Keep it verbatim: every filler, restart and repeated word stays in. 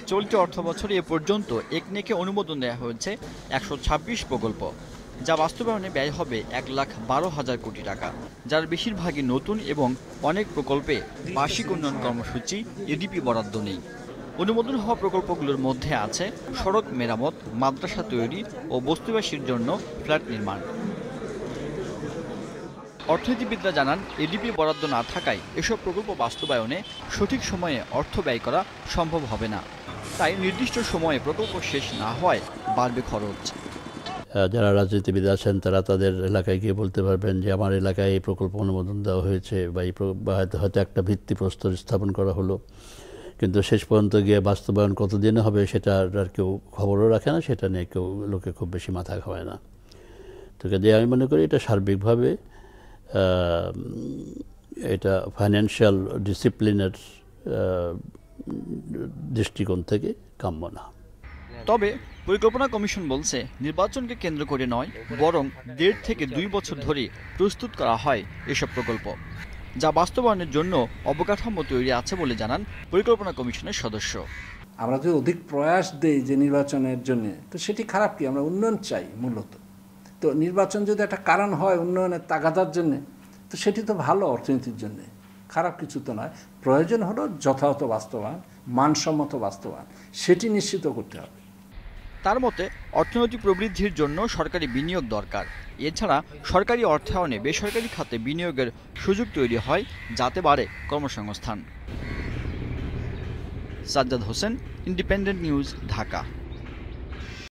চলতি অর্থবছরে এ পর্যন্ত একনেকে অনুমোদন দেওয়া হয়েছে একশো ছাব্বিশ প্রকল্প, যা বাস্তবায়নে ব্যয় হবে এক লাখ বারো হাজার কোটি টাকা, যার বেশিরভাগই নতুন এবং অনেক প্রকল্পে বার্ষিক উন্নয়ন কর্মসূচি এডিপি বরাদ্দ নেই। অনুমোদন হওয়া প্রকল্পগুলোর মধ্যে আছে সড়ক মেরামত, মাদ্রাসা তৈরি ও বস্তিবাসীর জন্য ফ্ল্যাট নির্মাণ। অর্থনীতিবিদরা জানান, এডিপি বরাদ্দ না থাকায় এসব প্রকল্প বাস্তবায়নে সঠিক সময়ে অর্থ ব্যয় করা সম্ভব হবে না। তাই নির্দিষ্ট সময়ে প্রকল্প শেষ না হওয়ায় বাড়বে খরচ। যারা রাজনীতিবিদ আছেন তারা তাদের এলাকায় গিয়ে বলতে পারবেন যে আমার এলাকায় এই প্রকল্প অনুমোদন দেওয়া হয়েছে বা এই হয়তো হয়তো একটা ভিত্তিপ্রস্তর স্থাপন করা হলো, কিন্তু শেষ পর্যন্ত গিয়ে বাস্তবায়ন কতদিনে হবে সেটা আর কেউ খবরও রাখে না, সেটা নিয়ে কেউ লোকে খুব বেশি মাথা খাওয়ায় না। তো কাজে আমি মনে করি এটা সার্বিকভাবে এটা ফাইন্যান্সিয়াল ডিসিপ্লিনের দৃষ্টিকোণ থেকে কাম্য না। তবে পরিকল্পনা কমিশন বলছে, নির্বাচনকে কেন্দ্র করে নয়, বরং দেড় থেকে দুই বছর ধরে প্রস্তুত করা হয় এসব প্রকল্প, যা বাস্তবায়নের জন্য অবকাঠামো তৈরি আছে বলে জানান পরিকল্পনা কমিশনের সদস্য। আমরা যদি অধিক প্রয়াস দেই যে নির্বাচনের জন্য, তো সেটি খারাপ কি? আমরা উন্নয়ন চাই মূলত। তো নির্বাচন যদি একটা কারণ হয় উন্নয়নের তাগাদার জন্য, তো সেটি তো ভালো অর্থনীতির জন্য, খারাপ কিছু তো নয়। প্রয়োজন হলো যথাযথ বাস্তবায়ন, মানসম্মত বাস্তবায়ন, সেটি নিশ্চিত করতে হবে। তার মতে, অর্থনৈতিক প্রবৃদ্ধির জন্য সরকারি বিনিয়োগ দরকার। এছাড়া সরকারি অর্থায়নে বেসরকারি খাতে বিনিয়োগের সুযোগ তৈরি হয়, যাতে বাড়ে কর্মসংস্থান। Sajjad Hossain, Independent News, Dhaka.